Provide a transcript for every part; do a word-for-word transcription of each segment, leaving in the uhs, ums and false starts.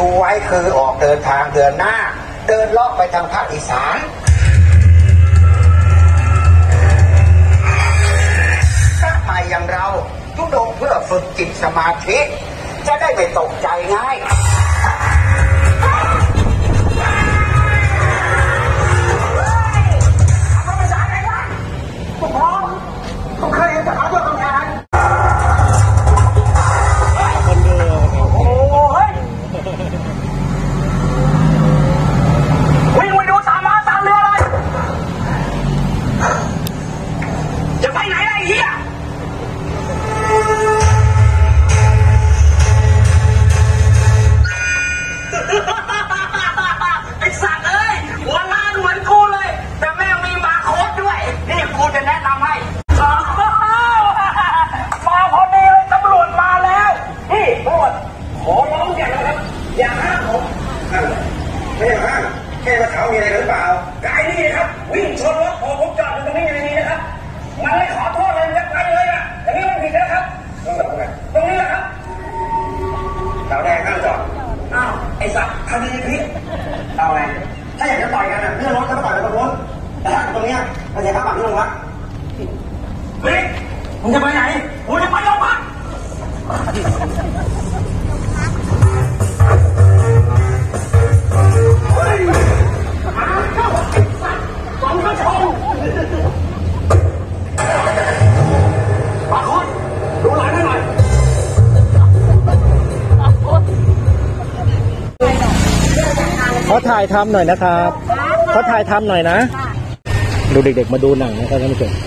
ไว้คือออกเดินทางเดือนหน้าเดินเลาะไปทางภาคอีสานพระใหม่อย่างเราทุดงเพื่อฝึกจิตสมาธิจะได้ไม่ตกใจง่ายผมเคยเห็นแต่เขาตัวตรงนั้นคนเรือโอ้ยวิ่งไปดูตามมาตามเรือเลยจะไปไหนไอ้เหี้ยไอ้สัตว์เอ้ยหัวล้านเหมือนกูเลยแต่แม่งมีมาโค้ดด้วยนี่กูจะแนะนำให้มาพอดีเลยตำรวจมาแล้วพี่ตำรวจขอร้องอย่างนะครับอย่าห้ามผมไม่ห้ามแค่ว่าเขามีอะไรหรือเปล่ากายนี่นะครับวิ่งชนรถพอผมจอดอยู่ตรงนี้อย่างนี้นะครับมันไม่ขอโทษเลยจะไปเลยอ่ะอย่างนี้มันผิดนะครับตรงนี้นะครับเสาแดงห้ามจอดอ้าวไอ้สัตว์คดีพี่เอาไงถ้าอยากจะต่อยกันอ่ะเรื่องรถจะต่อยกันตรงนู้นแต่ถ้าตรงนี้มันจะขับแบบนี้ลงวะเฮ้ยมึงจะไปไหนกูจะไปโรงพักเฮ้ยมาเข้าสองกระชงบางคนดูหลังให้หน่อยเขาถ่ายทำหน่อยนะครับเขาถ่ายทำหน่อยนะดูเด็กๆมาดูหนังนะครับท่านผู้ชม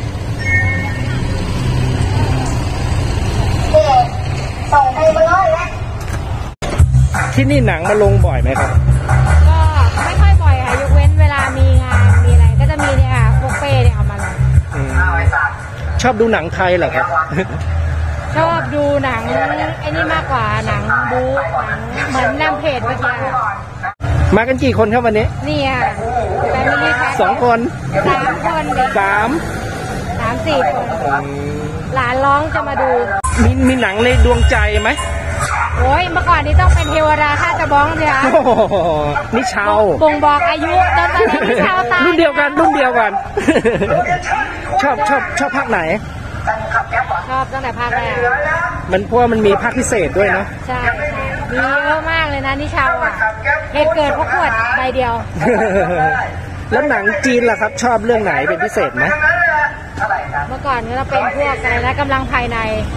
ส่งไปเบอร์แล้วที่นี่หนังมาลงบ่อยไหมครับก็ไม่ค่อยบ่อยค่ะยกเว้นเวลามีงานมีอะไรก็จะมีเนี่ยค่ะพวกเป้เนี่ยเอามาลงชอบดูหนังไทยเหรอครับชอบดูหนังไอ้นี่มากกว่าหนังบู๊หนังเหมือนนำเพจเมื่อกี้มากันกี่คนครับวันนี้นี่ค่ะแฟมิลี่แพ็คสองคนสามคนสามสามสี่คนหลานร้องจะมาดูมีมีหนังในดวงใจไหมโอ้ยเมื่อก่อนนี้ต้องเป็นเทวดาข้าจะบ้องเลยค่ะนี่ชาวบ่งบอกอายุตอนนี้นี่ชาวตายรุ่นเดียวกันรุ่นเดียวกันชอบชอบชอบภาคไหนชอบตั้งแต่ภาคแรกมันเพราะมันมีภาคพิเศษด้วยเนาะใช่มีเยอะมากเลยนะนี่ชาวอ่ะเหตุเกิดเพราะขวดใบเดียวแล้วหนังจีนล่ะครับชอบเรื่องไหนเป็นพิเศษไหมเมื่อก่อนเราเป็นพวกอะไรนะกำลังภายใน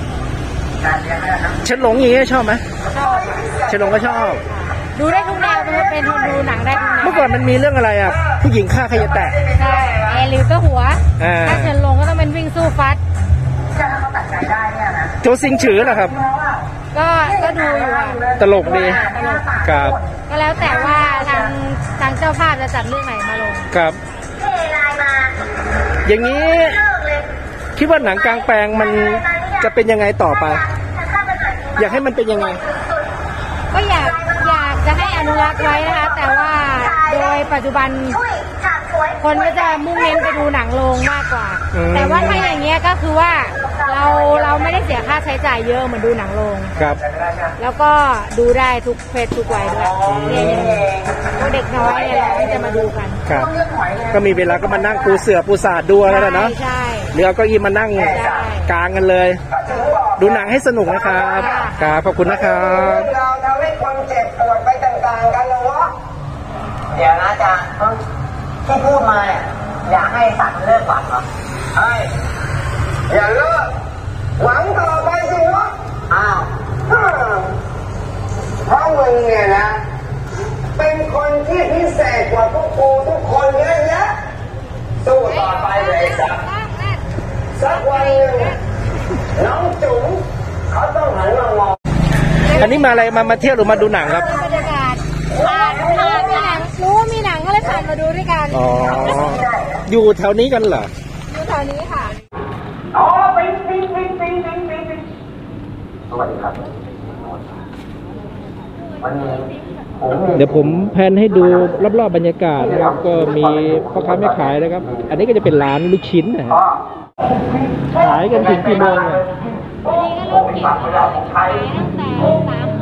เฉินหลงอย่างนี้ชอบไหมชอบเฉินหลงก็ชอบดูได้ทุกแนวเป็นคนดูหนังได้ทุกแนวเมื่อก่อนมันมีเรื่องอะไรอ่ะผู้หญิงฆ่าใครจะแตะใช่แอร์ลิวก็หัวถ้าเฉินหลงก็ต้องเป็นวิ่งสู้ฟัดโจซิงฉือเหรอครับก็ก็ดูอยู่ตลกดีครับก็แล้วแต่ว่าทางทางเจ้าภาพจะจัดเรื่องไหนมาลงครับอย่างนี้คิดว่าหนังกลางแปลงมันจะเป็นยังไงต่อไปอยากให้มันเป็นยังไงก็อยากอยากจะให้อนุรักษ์ไว้นะคะแต่ว่าโดยปัจจุบันคนก็จะมุ่งเน้นไปดูหนังโรงมากกว่าแต่ว่าถ้าอย่างเงี้ยก็คือว่าเราเราไม่ได้เสียค่าใช้จ่ายเยอะเหมือนดูหนังโรงครับแล้วก็ดูได้ทุกเพศทุกวัยด้วยเนี่ยพวกเด็กน้อยเนี่ยเราจะมาดูกันครับก็มีเวลาก็มานั่งปูเสือปูสาดดูแล้วนะใช่หรือเอาเก้าอี้มานั่งกลางกันเลยดูหนังให้สนุกนะครับครับขอบคุณนะครับเราทำให้คนเจ็บปวดไปต่างๆกันแล้ววะเดี๋ยวนะอาจารย์ที่พูดมาเนี่ยอยากให้สัตว์เลิกฝันเหรอใช่อย่าเลิกหวังต่อไปสิวะอ้าวเพราะมึงเนี่ยนะเป็นคนที่พิเศษกว่าพวกกูทุกคนเยอะแยะสู้ต่อไปเลยสักสักวันหนึ่งน้องจุ๋มเขาต้องหันมามองอันนี้มาอะไรมามาเที่ยวหรือมาดูหนังครับบรรยากาศผ่านผ่านมีหนังรู้มีหนังก็เลยผ่านมาดูด้วยกันอ๋ออยู่แถวนี้กันเหรออยู่แถวนี้ค่ะอ๋อปิ๊งปิ๊งปิ๊งปิ๊งปิ๊งปิ๊งปิ๊งสวัสดีครับวันนี้เดี๋ยวผมแพนให้ดูรอบๆบรรยากาศนะครับก็มีพ่อค้าแม่ขายนะครับอันนี้ก็จะเป็นร้านลูกชิ้นนะฮะขายกันถึงกี่โมงเนี่ยวันนี้ก็ลูกชิ้นขายตั้งแต่สามโม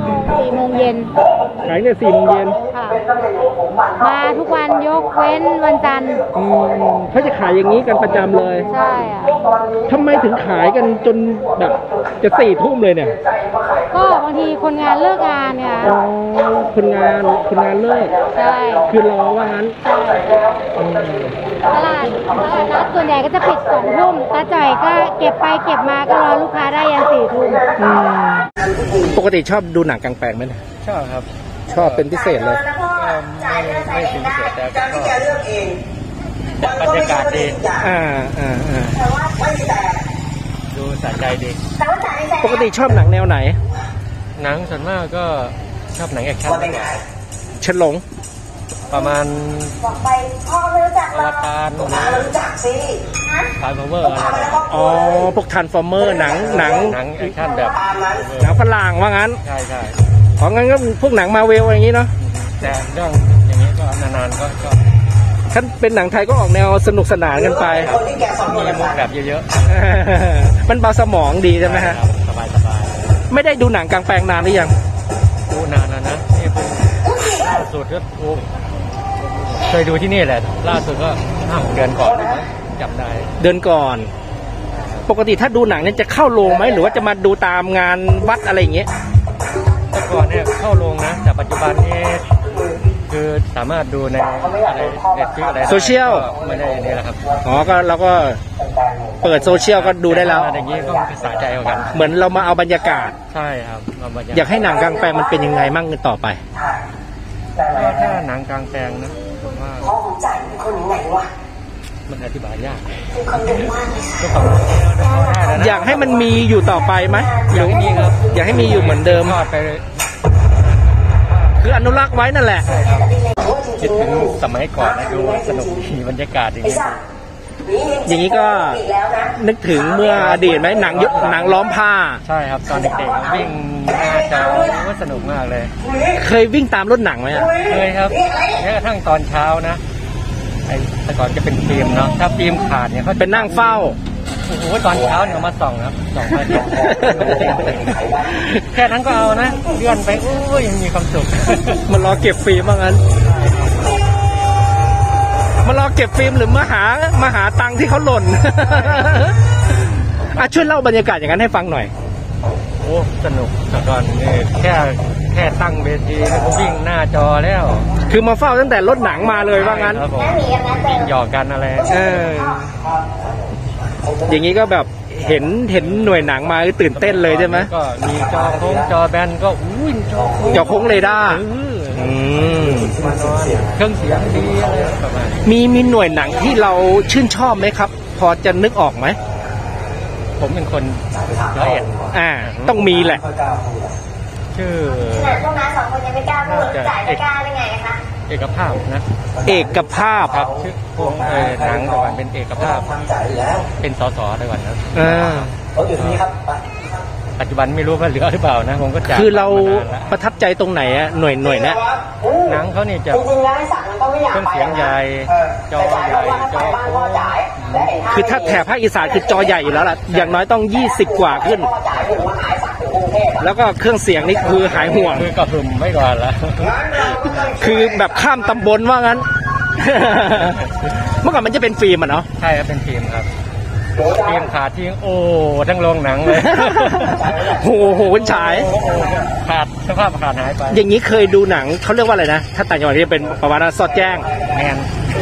สี่โมงเย็นขายเนี่ยสี่โมงเย็นค่ะ มาทุกวันยกเว้นวันจันทร์อืมเขาจะขายอย่างนี้กันประจำเลยใช่อ่ะทำไมถึงขายกันจนแบบจะสี่ทุ่มเลยเนี่ยก็บางทีคนงานเลิกงานเนี่ยอ๋อคนงานคนงานเลิกใช่คือรอว่างั้นใช่อืมตลาดตลาดนัดส่วนใหญ่ก็จะปิดสองทุ่มตาจ่อยก็เก็บไปเก็บมาก็รอลูกค้าได้ยันสี่ทุ่มอืมปกติชอบดูหนังกลางแปลงไหมเนี่ยชอบครับชอบเป็นพิเศษเลยไม่ไม่ถึงพิเศษแต่การที่แกเลือกเองบรรยากาศดีอ่าอ่าอ่าไม่มีแต่ดูสะใจดีปกติชอบหนังแนวไหนหนังส่วนมากก็ชอบหนังแอคชั่นว่าเป็นไงฉลงประมาณบอกไปพ่อไม่รู้จักอวตารหารู้จักสิทายพาวเวอร์อะไรนะอ๋อ พวกทันฟอร์เมอร์หนังหนังหนังแอคชั่นแบบตามนั้นหนังฝรั่งว่างั้นใช่ใช่อ๋องั้นก็พวกหนังมาเวลอย่างนี้เนาะแต่เรื่องอย่างนี้ก็นานๆก็ก็ถ้าเป็นหนังไทยก็ออกแนวสนุกสนานกันไปคนที่แกสอนมีมุกแบบเยอะมันเบาสมองดีๆใช่ไหมฮะสบายสบายไม่ได้ดูหนังกลางแปลงนานหรือยังดูนานแล้วนะนี่เพิ่งล่าสุดก็โอ้เคยดูที่นี่แหละล่าสุดก็ห้าหกเดือนก่อนนะจำได้เดือนก่อน ปกติถ้าดูหนังเนี่ยจะเข้าโรงไหมหรือว่าจะมาดูตามงานวัดอะไรอย่างเงี้ยแต่ก่อนเนี่ยเข้าโรงนะ แต่ปัจจุบันนี้คือสามารถดูในอะไรเน็ตฟลิกอะไรได้โซเชียลก็ไม่ได้นี่แหละครับอ๋อ ก็เราก็เปิดโซเชียลก็ดูได้แล้วอะไรอย่างนี้ก็สะใจเหมือนกันเหมือนเรามาเอาบรรยากาศใช่ครับเบรรกศอยากให้หนังกลางแปลงมันเป็นยังไงมั่งต่อไปก็ถ้าหนังกลางแปลงนะผมว่าพ่อของจ่ายเป็นคนยังไงวะมันอธิบายยากเป็นคนดุมากเลยค่ะก็ฟังได้แล้วนะอยากให้มันมีอยู่ต่อไปไหมอย่างนี้ครับอยากให้มีอยู่เหมือนเดิมทอดไปคืออนุรักษ์ไว้นั่นแหละใช่ครับคิดถึงสมัยก่อนนะดูสนุกดีบรรยากาศอย่างนี้อย่างนี้ก็อีกแล้วนะนึกถึงเมื่ออดีตไหมหนังยุคหนังล้อมผ้าใช่ครับตอนเด็กๆวิ่งหน้าจอว่าสนุกมากเลยเคยวิ่งตามรถหนังไหมอะเคยครับแม้กระทั่งตอนเช้านะไอ้แต่ก่อนจะเป็นฟิล์มเนาะถ้าฟิล์มขาดเนี่ยเขาเป็นนั่งเฝ้าโอ้โหตอนเช้าเนี่ยเอามาส่องครับส่องมาเนี่ยแค่นั้นก็เอานะเลื่อนไปโอ้ยยังมีความสุขมันรอเก็บฟิล์มว่างั้นมารอเก็บฟิล์มหรือมาหามาหาตังค์ที่เขาหล่น อ่ะช่วยเล่าบรรยากาศอย่างนั้นให้ฟังหน่อยโอ้สนุกแต่ก่อนนี่แค่แค่ตั้งเวทีแล้วก็วิ่งหน้าจอแล้วคือมาเฝ้าตั้งแต่รถหนังมาเลยว่างั้นครับผมวิ่งหยอกกันอะไรเออ อย่างนี้ก็แบบเห็นเห็นหน่วยหนังมาคือตื่นเต้นเลยใช่ไหมก็มีจอโค้งจอแบนก็อุ้ยจอโค้งจอโค้งเรดาร์เอออืมมานอนเครื่องเสียงดีอะไรประมาณนี้มีมีหน่วยหนังที่เราชื่นชอบไหมครับ พอจะนึกออกไหมผมเป็นคนร้อยเอ็ดอ่า ต้องมีแหละชื่อขนาดพวกนั้นสองคนยังไม่กล้าพูดจ่ายไม่กล้าได้ไงคะเอกภาพนะเอกภาพครับชื่อพวกเออหนังแต่ก่อนเป็นเอกภาพ เป็นสสแต่ก่อนนะอ่าเขาอยู่ที่นี่ครับปัจจุบันไม่รู้ว่าเหลือหรือเปล่านะผมก็จ่ายคือเรามนนแล้วประทับใจตรงไหนอะหน่วยหน่วยเนี้ยหนังเขาเนี่ยจะจริงๆแล้วไอ้สักมันก็ไม่อยากเครื่องไปเสียงใหญ่จอแต่จ่ายใหเพญ่ราะว่าถ้าจไปอบ้านโค้พ่อง จ่ายและไอ้คือถ้าแถบภาคอีสานคือจอใหญ่อยู่แล้วล่ะ อย่างน้อยต้องยี่สิบกว่าขึ้นพ่อจ่ายถึงมาขายสักถึงกรุงเทพอะแล้วก็เครื่องเสียงนี่คือหายห่วงคือกระหึ่มไว้ก่อนแล้วคือแบบข้ามตำบลว่างั้น เมื่อก่อนมันจะเป็นฟิล์มอะเนาะใช่ครับเป็นฟิล์มครับฟิล์มขาดทิ้งโอ้ทั้งโรงหนังเลยโหโหฉายโอ้โหขาดสภาพขาดหายไปอย่างนี้เคยดูหนังเขาเรียกว่าอะไรนะ ถ้าต่างจังหวัดที่เป็นประมาณว่าสอดแจ้งแมน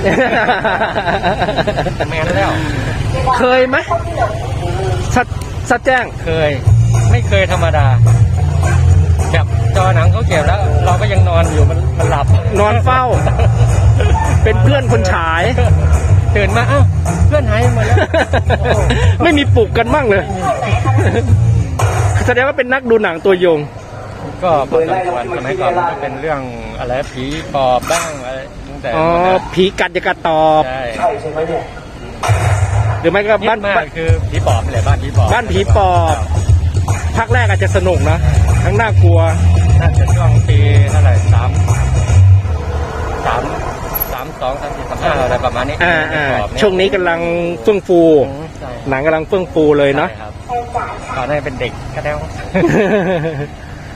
แมนแล้วเคยไหมสอดสอดแจ้งเคย ไม่เคยธรรมดาแบบจอหนังเขาเก็บแล้ว เราก็ยังนอนอยู่มันมันหลับนอนเฝ้า เป็นเพื่อนคนฉายตื่นมาเอ้าเพื่อนหายหมดแล้วโอ้โหไม่มีปลุกกันบ้างเลย แสดงว่าเป็นนักดูหนังตัวยงก็พอสมควรสมัยก่อนมันก็เป็นเรื่องอะไรผีปอบบ้างอะไรตั้งแต่อ๋อ ผีกัดจะกัดตอบใช่ใช่ใช่ไหมเนี่ยหรือไม่ก็บ้าบ้าน นมากคือผีปอบนี่แหละบ้านผีปอบบ้านผีปอบภาคแรกอาจจะสนุกนะ ทั้งน่ากลัวน่าจะช่วงปีเท่าไหร่สามสามสามสองสามสี่สามห้าอะไรประมาณนี้อ่าอ่าผีปอบเนี่ยช่วงนี้กำลังเฟื่องฟูอืมใช่หนังกำลังเฟื่องฟูเลยเนาะใช่ครับตอนนั้นเป็นเด็กก็แล้ว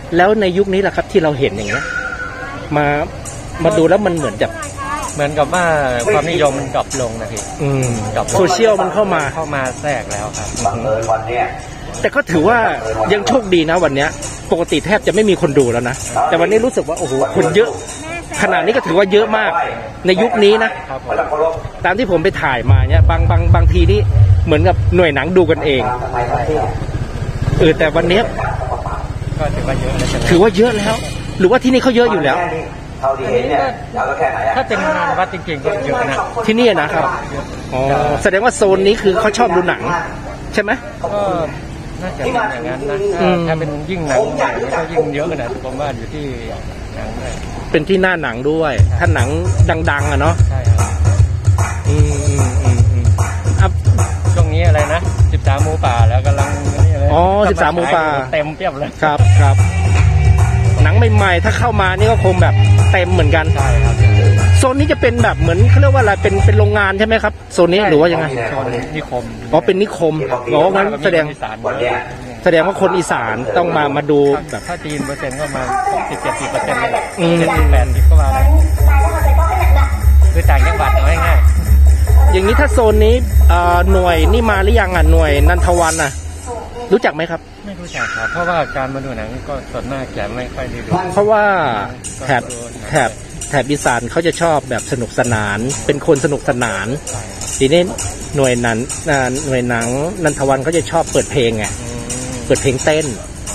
แล้วในยุคนี้แหละครับที่เราเห็นอย่างเงี้ยมามาดูแล้วมันเหมือนจะเหมือนกับว่าความนิยมมันดรอปลงนะพี่อืมดรอปลงโซเชียลมันเข้ามาเข้ามาแทรกแล้วครับบังเอิญวันเนี้ยแต่ก็ถือว่ายังโชคดีนะวันเนี้ย ปกติแทบจะไม่มีคนดูแล้วนะ แต่วันนี้รู้สึกว่าโอ้โหคนเยอะ ขนาดนี้ก็ถือว่าเยอะมากในยุคนี้นะครับผมไม่ต้องเคารพตามที่ผมไปถ่ายมาเนี่ยบางบางบางทีนี่เหมือนกับหน่วยหนังดูกันเองทำไมประเทศเออแต่วันเนี้ยก็ถือว่าเยอะแล้วใช่ไหมถือว่าเยอะแล้ว หรือว่าที่นี่เขาเยอะอยู่แล้วเท่าที่เห็นเนี่ยยาวก็แค่ไหนอะถ้าเป็นงานวัดจริงๆก็เยอะนะที่นี่นะครับอ๋อแสดงว่าโซนนี้คือเขาชอบดูหนัง ใช่ไหมก็น่าจะเป็นอย่างนั้นนะอืมถ้าเป็นยิ่งหนังใหญ่ก็ยิ่งเยอะนะผมว่าอยู่ที่หนังเลยเป็นที่หน้าหนังด้วย ถ้าหนังดังๆอะเนาะใช่ครับอืมอืมอืมอืมอ่ะช่วงนี้อะไรนะสิบสามหมูป่าแล้วกำลังนี่เลยอ๋อสิบสามหมูป่าเต็มเปียบเลยครับครับหนังใหม่ๆถ้าเข้ามานี่ก็คงแบบเต็มเหมือนกันใช่ครับโซนนี้จะเป็นแบบเหมือนเขาเรียกว่าอะไรเป็นเป็นโรงงานใช่ไหมครับโซนนี้หรือว่ายังไงโซนนิคมอ๋อเป็นนิคมอ๋องั้นแสดงอีสานวันเนี้ยแสดงว่าคนอีสานต้องมามาดูแบบถ้าจีนเปอร์เซ็นต์ก็มาสิบเจ็ดสิบเปอร์เซ็นต์เลยอืมเจ็ดสิบแปดสิบก็มาเลยคือต่างจังหวัดเอาง่ายอย่างนี้ถ้าโซนนี้เอ่อหน่วยนี่มาหรือยังอ่ะหน่วยนันทวันอ่ะ รู้จักไหมครับๆไม่รู้จักครับเพราะว่าการมาดูหนังก็ส่วนมากจะไม่ค่อยได้ดูเพราะว่าแถบแถบแถบอีสานเขาจะชอบแบบสนุกสนาน เป็นคนสนุกสนาน ทีนี้หน่วยนั้นอ่าหน่วยหนังนันทวันเขาจะชอบเปิดเพลงไงอืมเปิดเพลงเต้น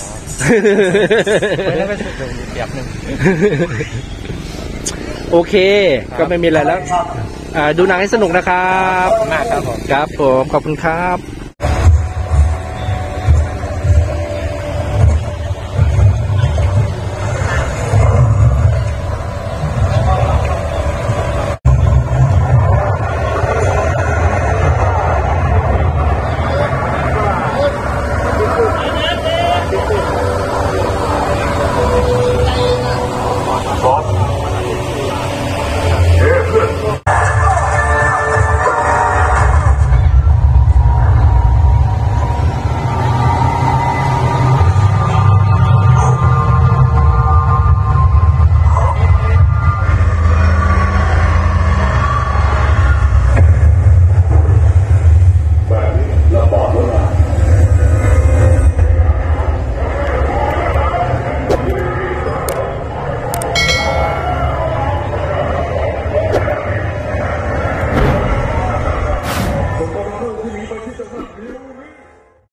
ไม่ได้ไปสุดดูอีกแบบหนึ่งโอเค ก็ไม่มีอะไรแล้วอ่าดูหนังให้สนุกนะครับมากครับผมครับผมขอบคุณครับ